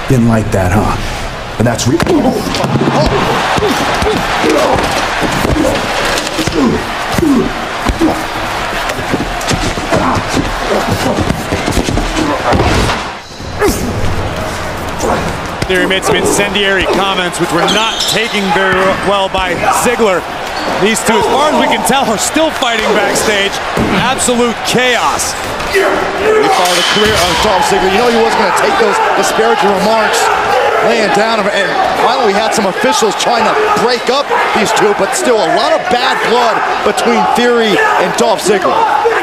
Didn't like that, huh? And that's Theory made some incendiary comments which were not taken very well by Ziggler. These two, as far as we can tell, are still fighting backstage. Absolute chaos. We follow the career of Dolph Ziggler. You know he wasn't going to take those disparaging remarks, laying down, and finally we had some officials trying to break up these two, but still a lot of bad blood between Theory and Dolph Ziggler.